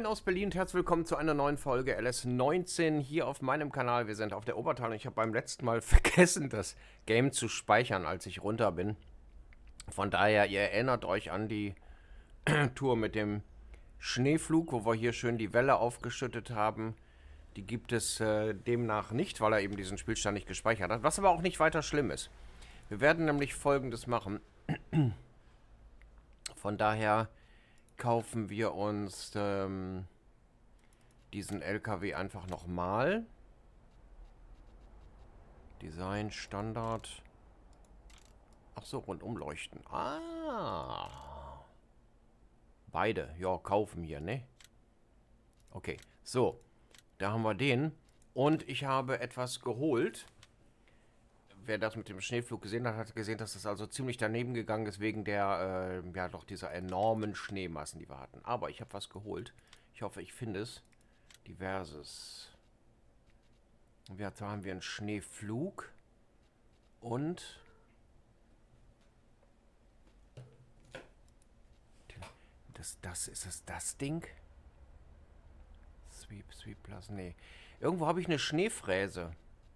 Moin aus Berlin und herzlich willkommen zu einer neuen Folge LS19 hier auf meinem Kanal. Wir sind auf der Obertal und ich habe beim letzten Mal vergessen, das Game zu speichern, als ich runter bin. Von daher, ihr erinnert euch an die Tour mit dem Schneeflug, wo wir hier schön die Welle aufgeschüttet haben. Die gibt es demnach nicht, weil er eben diesen Spielstand nicht gespeichert hat, was aber auch nicht weiter schlimm ist. Wir werden nämlich Folgendes machen. Von daher kaufen wir uns diesen LKW einfach nochmal. Design, Standard. Ach so, rundum leuchten. Ah. Beide. Ja, kaufen hier, ne? Okay, so. Da haben wir den. Und ich habe etwas geholt. Wer das mit dem Schneeflug gesehen hat, hat gesehen, dass das also ziemlich daneben gegangen ist, wegen der, ja doch dieser enormen Schneemassen, die wir hatten. Aber ich habe was geholt. Ich hoffe, ich finde es. Diverses. Und jetzt haben wir einen Schneeflug. Und ist das Ding? Sweep Plus, nee. Irgendwo habe ich eine Schneefräse.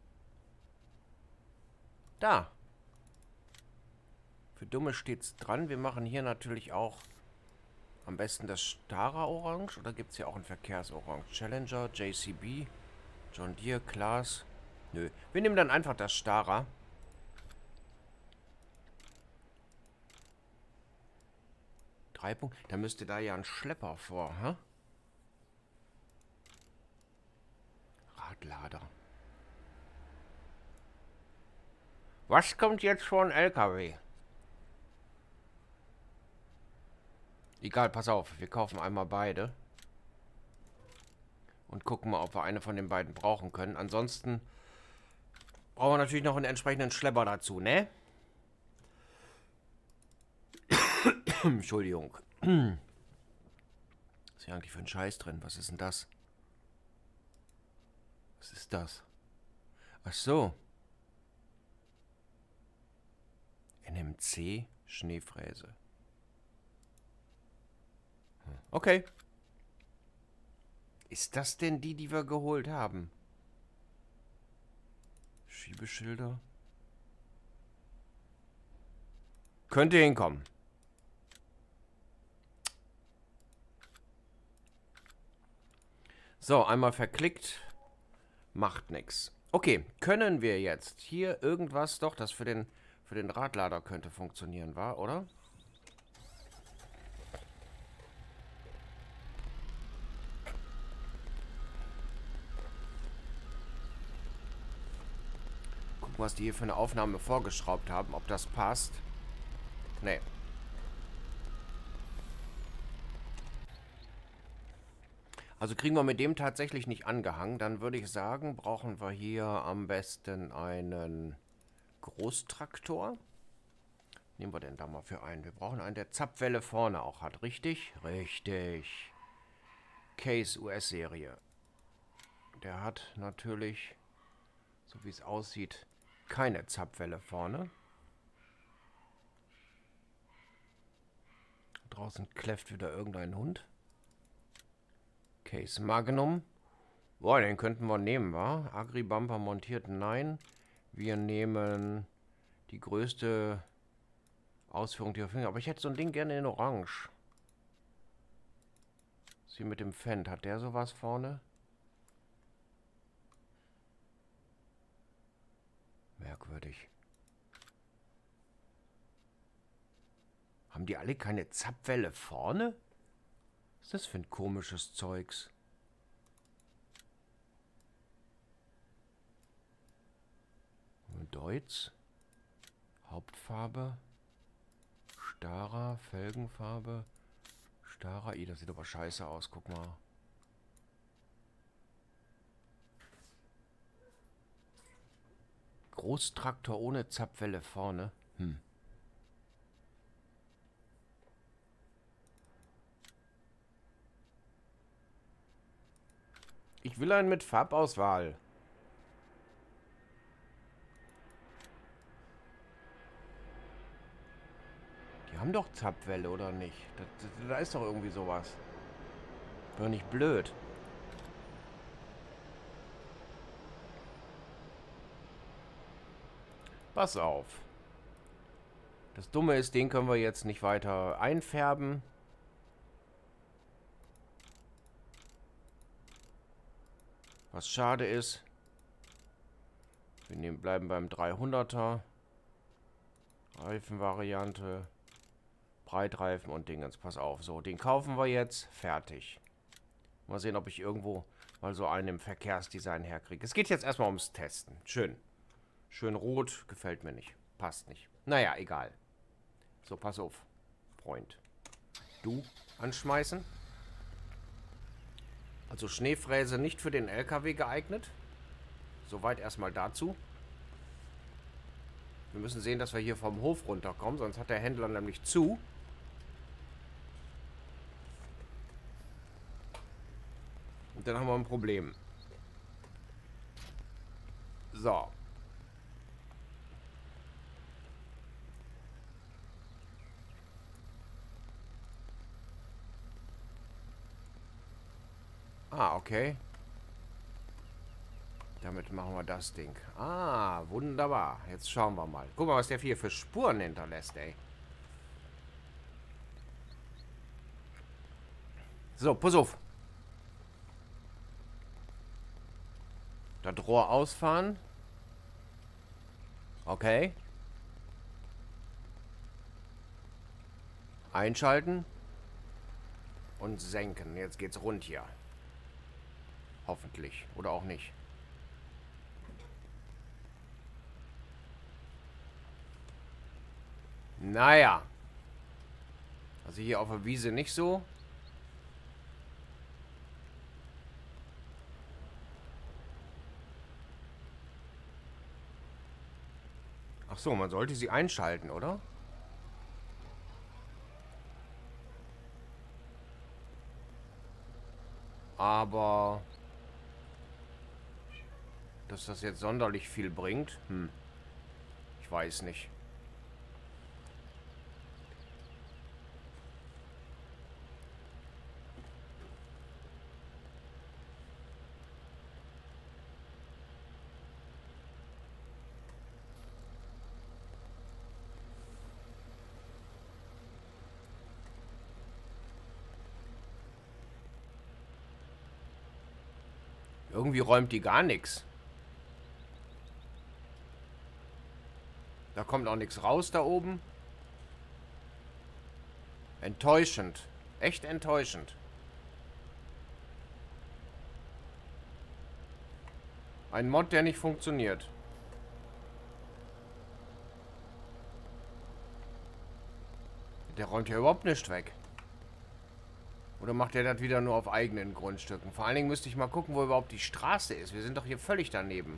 Da. Für Dumme steht's dran. Wir machen hier natürlich auch am besten das Stara Orange. Oder gibt es hier auch ein Verkehrsorange? Challenger, JCB, John Deere, Claas. Nö. Wir nehmen dann einfach das Stara. Drei Punkte. Da müsste da ja ein Schlepper vor, hä? Radlader. Was kommt jetzt vor ein LKW? Egal, pass auf. Wir kaufen einmal beide. Und gucken mal, ob wir eine von den beiden brauchen können. Ansonsten brauchen wir natürlich noch einen entsprechenden Schlepper dazu, ne? Entschuldigung. Was ist hier eigentlich für ein Scheiß drin? Was ist denn das? Was ist das? Ach so. NMC Schneefräse. Okay. Ist das denn die, die wir geholt haben? Schiebeschilder. Könnte hinkommen. So, einmal verklickt. Macht nichts. Okay, können wir jetzt hier irgendwas... Doch, das für den Radlader könnte funktionieren, war, oder? Gucken, was die hier für eine Aufnahme vorgeschraubt haben, ob das passt. Nee. Also kriegen wir mit dem tatsächlich nicht angehangen. Dann würde ich sagen, brauchen wir hier am besten einen Großtraktor. Nehmen wir denn da mal für einen? Wir brauchen einen, der Zapfwelle vorne auch hat. Richtig? Richtig. Case US-Serie. Der hat natürlich, so wie es aussieht, keine Zapfwelle vorne. Draußen kläfft wieder irgendein Hund. Case Magnum. Boah, den könnten wir nehmen, wa? Agri-Bumper montiert, nein. Wir nehmen die größte Ausführung, die wir finden. Aber ich hätte so ein Ding gerne in Orange. Was hier mit dem Fendt? Hat der sowas vorne? Merkwürdig. Haben die alle keine Zapfwelle vorne? Was ist das für ein komisches Zeugs? Deutz. Hauptfarbe. Stara. Felgenfarbe. Stara. Das sieht aber scheiße aus. Guck mal. Großtraktor ohne Zapfwelle vorne. Ich will einen mit Farbauswahl. Die haben doch Zapfwelle, oder nicht? Da ist doch irgendwie sowas. Doch nicht blöd. Pass auf. Das Dumme ist, den können wir jetzt nicht weiter einfärben. Was schade ist. Wir bleiben beim 300er. Reifenvariante. Breitreifen und Dingens. Pass auf. So, den kaufen wir jetzt. Fertig. Mal sehen, ob ich irgendwo mal so einen im Verkehrsdesign herkriege. Es geht jetzt erstmal ums Testen. Schön. Schön rot. Gefällt mir nicht. Passt nicht. Naja, egal. So, pass auf. Freund. Du anschmeißen. Also Schneefräse nicht für den LKW geeignet. Soweit erstmal dazu. Wir müssen sehen, dass wir hier vom Hof runterkommen, sonst hat der Händler nämlich zu. Und dann haben wir ein Problem. So. Ah, okay. Damit machen wir das Ding. Ah, wunderbar. Jetzt schauen wir mal. Guck mal, was der hier für Spuren hinterlässt, ey. So, pass auf. Das Rohr ausfahren. Okay. Einschalten. Und senken. Jetzt geht's rund hier. Hoffentlich. Oder auch nicht. Naja. Also hier auf der Wiese nicht so. Ach so, man sollte sie einschalten, oder? Aber dass das jetzt sonderlich viel bringt, ich weiß nicht. Irgendwie räumt die gar nichts. Da kommt auch nichts raus da oben. Enttäuschend. Echt enttäuschend. Ein Mod, der nicht funktioniert. Der räumt ja überhaupt nichts weg. Oder macht er das wieder nur auf eigenen Grundstücken? Vor allen Dingen müsste ich mal gucken, wo überhaupt die Straße ist. Wir sind doch hier völlig daneben.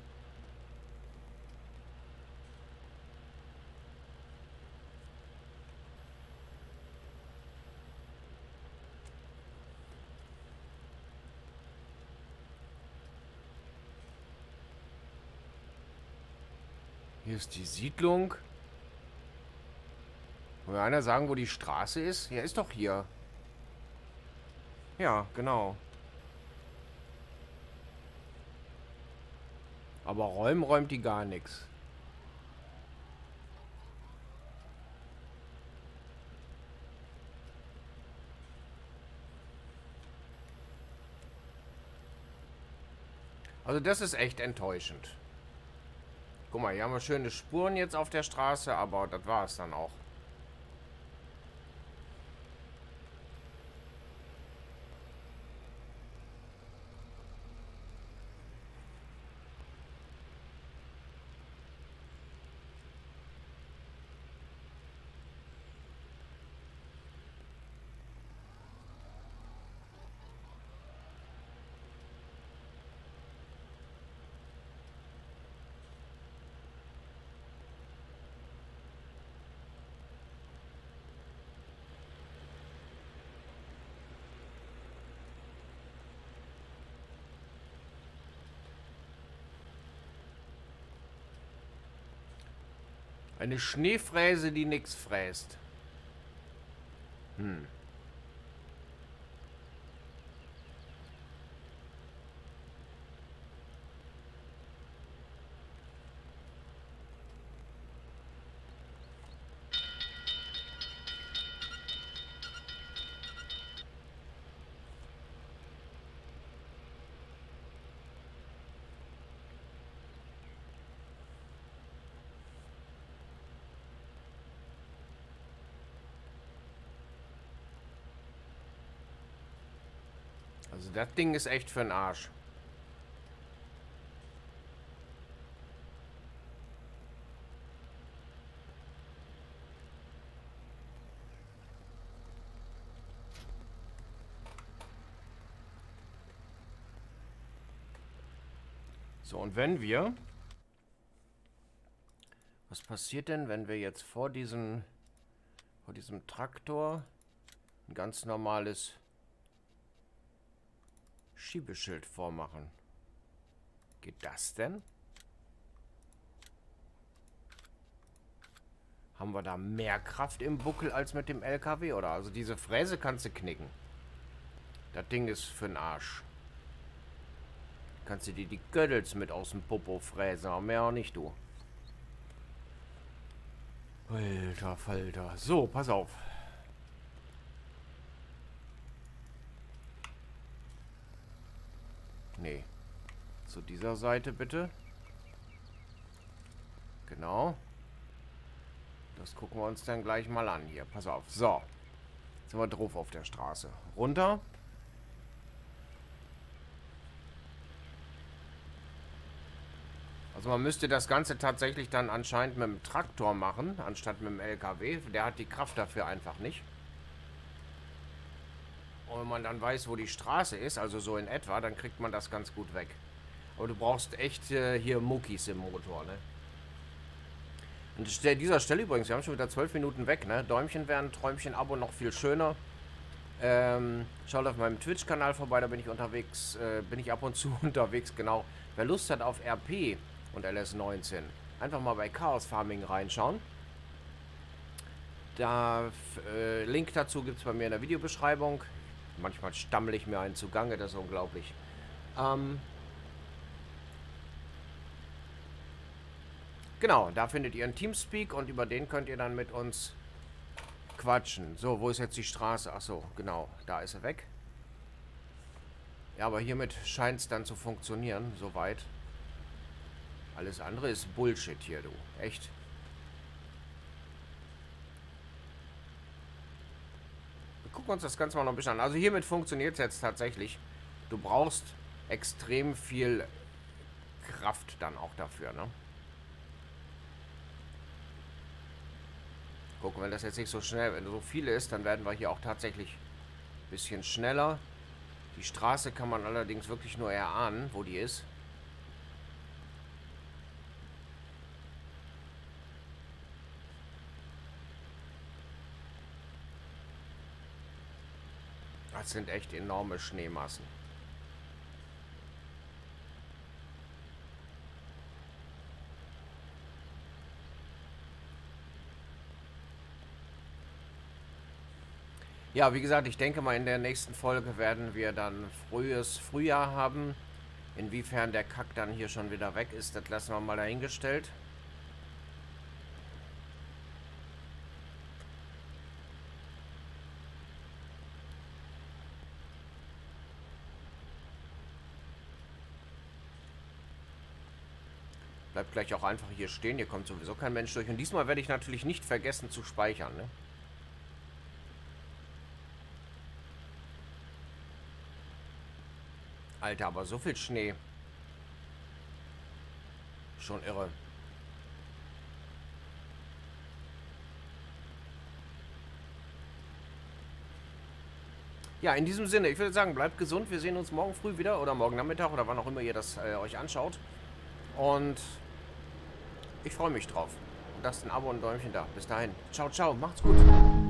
Hier ist die Siedlung. Will einer sagen, wo die Straße ist? Ja, ist doch hier. Ja, genau. Aber räumen räumt die gar nichts. Also das ist echt enttäuschend. Guck mal, hier haben wir schöne Spuren jetzt auf der Straße, aber das war es dann auch. Eine Schneefräse, die nichts fräst. Also das Ding ist echt für den Arsch. So, und wenn wir... Was passiert denn, wenn wir jetzt vor diesem Traktor ein ganz normales Schiebeschild vormachen? Geht das denn? Haben wir da mehr Kraft im Buckel als mit dem LKW, oder? Also diese Fräse kannst du knicken. Das Ding ist für den Arsch. Kannst du dir die Göttels mit aus dem Popo fräsen, aber mehr auch nicht, du. Alter Falter. So, pass auf. Nee. Zu dieser Seite bitte. Genau. Das gucken wir uns dann gleich mal an hier. Pass auf. So. Jetzt sind wir drauf auf der Straße. Runter. Also man müsste das Ganze tatsächlich dann anscheinend mit dem Traktor machen, anstatt mit dem LKW. Der hat die Kraft dafür einfach nicht. Und wenn man dann weiß, wo die Straße ist, also so in etwa, dann kriegt man das ganz gut weg. Aber du brauchst echt hier Muckis im Motor, ne? Und an dieser Stelle übrigens, wir haben schon wieder 12 Minuten weg, ne? Däumchen wäre ein Träumchen, Abo noch viel schöner. Schaut auf meinem Twitch-Kanal vorbei, da bin ich unterwegs, bin ich ab und zu unterwegs, genau. Wer Lust hat auf RP und LS19, einfach mal bei Chaos Farming reinschauen. Da, Link dazu gibt es bei mir in der Videobeschreibung. Manchmal stammle ich mir einen zugange, das ist unglaublich. Genau, da findet ihr einen Teamspeak und über den könnt ihr dann mit uns quatschen. So, wo ist jetzt die Straße? Achso, genau, da ist er weg. Ja, aber hiermit scheint es dann zu funktionieren, soweit. Alles andere ist Bullshit hier, du. Echt. Wir gucken uns das Ganze mal noch ein bisschen an. Also hiermit funktioniert es jetzt tatsächlich. Du brauchst extrem viel Kraft dann auch dafür, ne? Gucken, wenn das jetzt nicht so schnell, wenn so viel ist, dann werden wir hier auch tatsächlich ein bisschen schneller. Die Straße kann man allerdings wirklich nur erahnen, wo die ist. Das sind echt enorme Schneemassen. Ja, wie gesagt, ich denke mal, in der nächsten Folge werden wir dann frühes Frühjahr haben. Inwiefern der Kack dann hier schon wieder weg ist, das lassen wir mal dahingestellt. Bleibt gleich auch einfach hier stehen, hier kommt sowieso kein Mensch durch. Und diesmal werde ich natürlich nicht vergessen zu speichern, ne? Alter, aber so viel Schnee. Schon irre. Ja, in diesem Sinne, ich würde sagen, bleibt gesund. Wir sehen uns morgen früh wieder oder morgen Nachmittag oder wann auch immer ihr das euch anschaut. Und ich freue mich drauf. Lasst ein Abo und ein Däumchen da. Bis dahin. Ciao, ciao. Macht's gut.